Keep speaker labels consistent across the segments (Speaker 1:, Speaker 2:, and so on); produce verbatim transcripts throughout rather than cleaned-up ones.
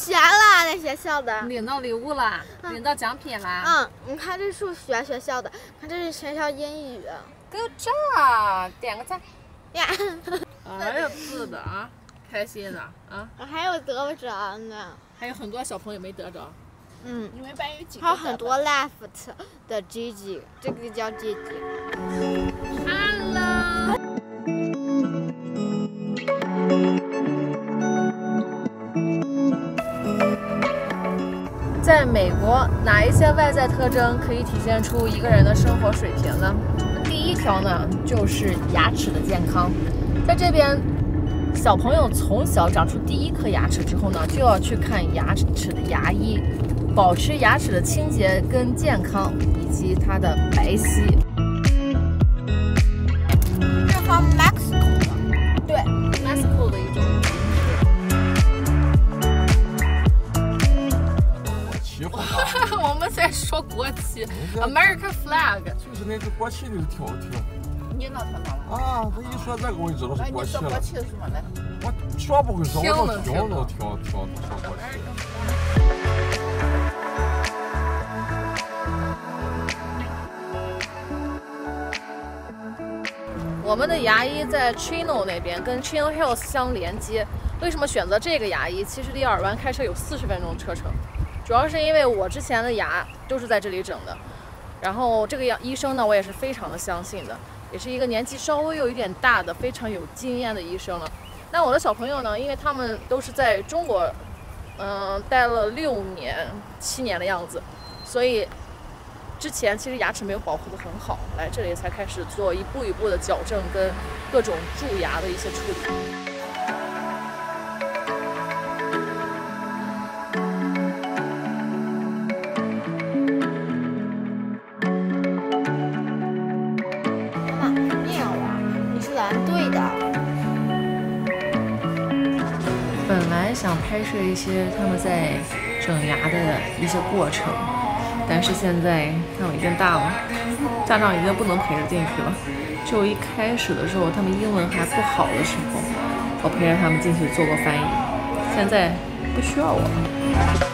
Speaker 1: 钱了，那学校的
Speaker 2: 领到礼物了，嗯、领到奖品了。
Speaker 1: 嗯，你看这数学学校的，看这是学校英语。
Speaker 2: Good job， 点个赞。
Speaker 1: 呀，
Speaker 2: 哎呀，是的啊，开心的啊。
Speaker 1: 还有得不着呢。
Speaker 2: 还有很多小朋友没得着。
Speaker 1: 嗯，
Speaker 2: 你们班有几个？
Speaker 1: 还有很多 left 的 Gigi， 这个叫 Gigi。Hello。在美国，哪一些外在特征可以体现出一个人的生活水平呢？第一条呢，就是牙齿的健康。在这边，小朋友从小长出第一颗牙齿之后呢，就要去看牙齿的牙医，保持牙齿的清洁跟健康，以及它的白皙。是从 Mexico 的，对 ，Mexico 的一种。我们在说国旗 ，American flag，
Speaker 3: 就是那个国旗那个跳跳。
Speaker 2: 你能听到吗？
Speaker 3: 啊，他一说这个我就知道是国旗了。
Speaker 2: 国旗是什么呢？
Speaker 3: 我说不会说，我都听都听听他说国旗。
Speaker 2: 我们的牙医在 Chino 那边，跟 Chino Hills 相连接。为什么选择这个牙医？其实离尔湾开车有四十分钟车程。主要是因为我之前的牙都是在这里整的，然后这个医生呢，我也是非常的相信的，也是一个年纪稍微有一点大的、非常有经验的医生了。那我的小朋友呢，因为他们都是在中国，嗯、呃，待了六年、七年的样子，所以之前其实牙齿没有保护得很好，来这里才开始做一步一步的矫正跟各种蛀牙的一些处理。本来想拍摄一些他们在整牙的一些过程，但是现在看我已经大了，家长已经不能陪着进去了。就一开始的时候，他们英文还不好的时候，我陪着他们进去做过翻译，现在不需要我了。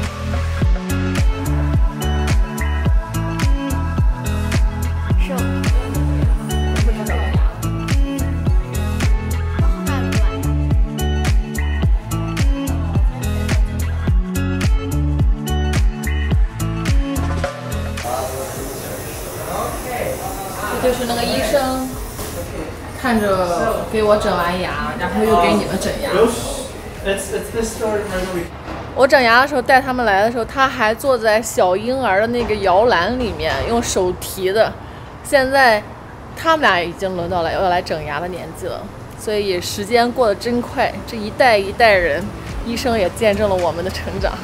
Speaker 2: 就是那个医生看着给我整完牙，然后又给你们整牙。我整牙的时候带他们来的时候，他还坐在小婴儿的那个摇篮里面用手提的。现在他们俩已经轮到了要来整牙的年纪了，所以时间过得真快。这一代一代人，医生也见证了我们的成长。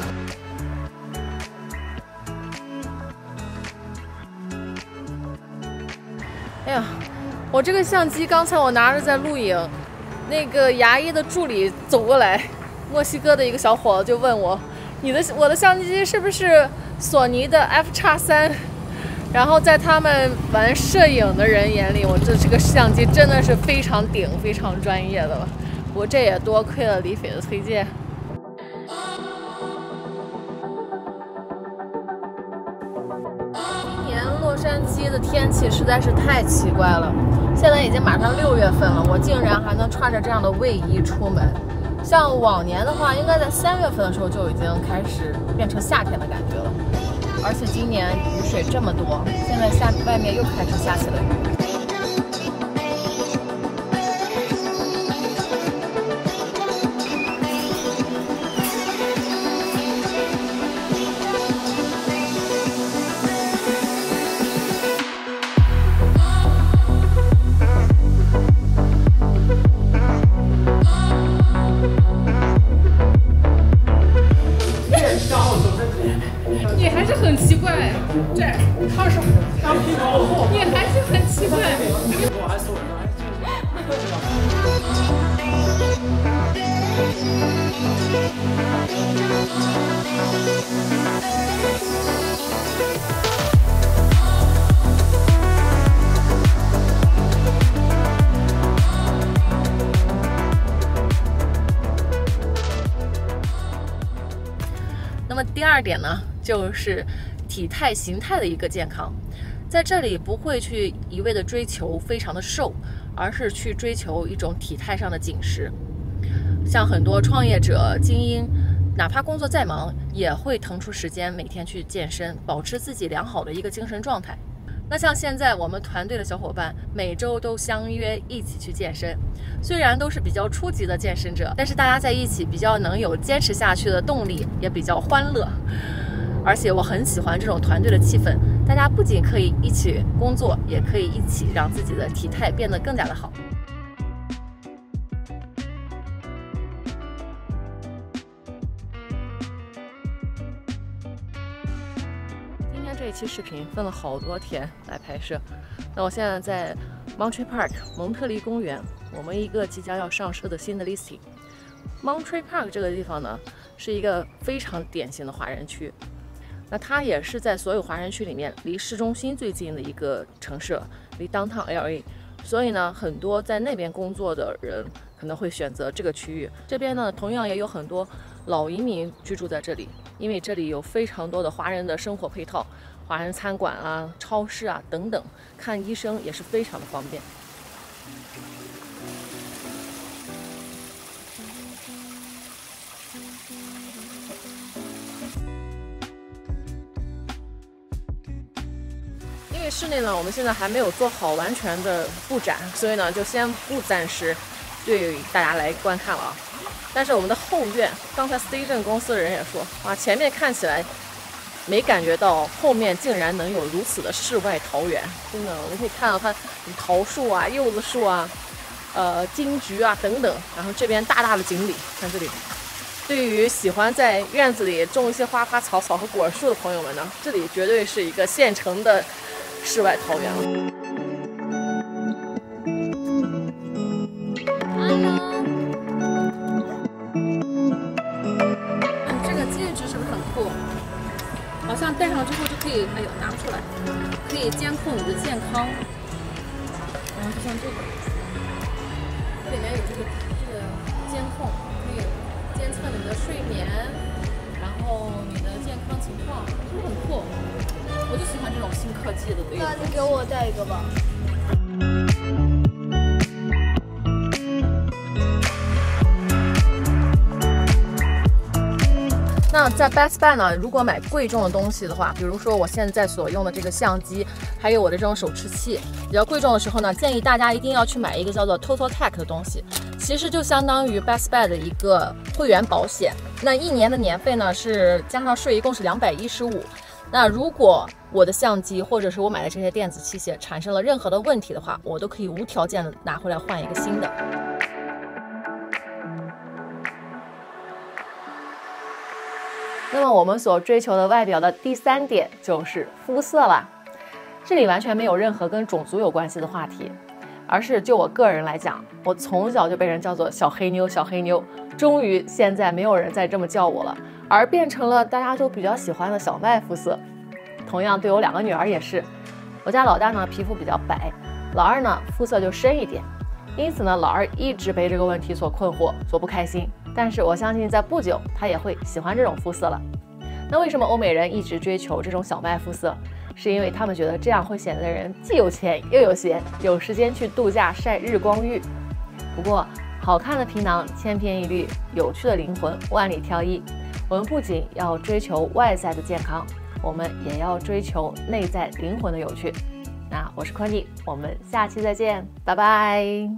Speaker 2: 哎呀，我这个相机刚才我拿着在录影，那个牙医的助理走过来，墨西哥的一个小伙子就问我，你的我的相机是不是索尼的 F 叉三？然后在他们玩摄影的人眼里，我这这个相机真的是非常顶、非常专业的了。不过这也多亏了李斐的推荐。洛杉矶的天气实在是太奇怪了，现在已经马上六月份了，我竟然还能穿着这样的卫衣出门。像往年的话，应该在三月份的时候就已经开始变成夏天的感觉了。而且今年雨水这么多，现在下外面又开始下起了雨。你还是很奇怪，这二十，你还是很奇么第二点呢，就是体态形态的一个健康。在这里不会去一味的追求非常的瘦，而是去追求一种体态上的紧实。像很多创业者、精英，哪怕工作再忙，也会腾出时间每天去健身，保持自己良好的一个精神状态。那像现在我们团队的小伙伴每周都相约一起去健身，虽然都是比较初级的健身者，但是大家在一起比较能有坚持下去的动力，也比较欢乐。而且我很喜欢这种团队的气氛，大家不仅可以一起工作，也可以一起让自己的体态变得更加的好。这一期视频分了好多天来拍摄，那我现在在 Monterey Park 蒙特利公园，我们一个即将要上市的新的 listing。Monterey Park 这个地方呢，是一个非常典型的华人区，那它也是在所有华人区里面离市中心最近的一个城市，离 Downtown L A， 所以呢，很多在那边工作的人可能会选择这个区域。这边呢，同样也有很多老移民居住在这里，因为这里有非常多的华人的生活配套。华人餐馆啊、超市啊等等，看医生也是非常的方便。因为室内呢，我们现在还没有做好完全的布展，所以呢，就先不暂时对大家来观看了啊。但是我们的后院，刚才 Station 公司的人也说，哇，前面看起来。没感觉到后面竟然能有如此的世外桃源，真的，我们可以看到它桃树啊、柚子树啊、呃金桔啊等等，然后这边大大的锦鲤，看这里。对于喜欢在院子里种一些花花草草和果树的朋友们呢，这里绝对是一个现成的世外桃源了。
Speaker 1: 好像戴上之后就可以，哎呦，拿不出来，可以监控你的健康。然后就像这个，这里面有这个这个监控，可以监测你的睡眠，然后你的健康情况，是不是很酷？我就喜欢这种新科技的东西。
Speaker 4: 那你给我带一个吧。
Speaker 2: 那在 Best Buy 呢，如果买贵重的东西的话，比如说我现在所用的这个相机，还有我的这种手持器，比较贵重的时候呢，建议大家一定要去买一个叫做 Total Tech 的东西，其实就相当于 Best Buy 的一个会员保险。那一年的年费呢是加上税一共是两百一十五。那如果我的相机或者是我买的这些电子器械产生了任何的问题的话，我都可以无条件的拿回来换一个新的。那么我们所追求的外表的第三点就是肤色啦。这里完全没有任何跟种族有关系的话题，而是就我个人来讲，我从小就被人叫做小黑妞小黑妞，终于现在没有人再这么叫我了，而变成了大家都比较喜欢的小麦肤色。同样对我两个女儿也是，我家老大呢皮肤比较白，老二呢肤色就深一点，因此呢老二一直被这个问题所困惑，所不开心。但是我相信在不久他也会喜欢这种肤色了。那为什么欧美人一直追求这种小麦肤色？是因为他们觉得这样会显得人既有钱又有闲，有时间去度假晒日光浴。不过好看的皮囊千篇一律，有趣的灵魂万里挑一。我们不仅要追求外在的健康，我们也要追求内在灵魂的有趣。那我是Connie，我们下期再见，拜拜。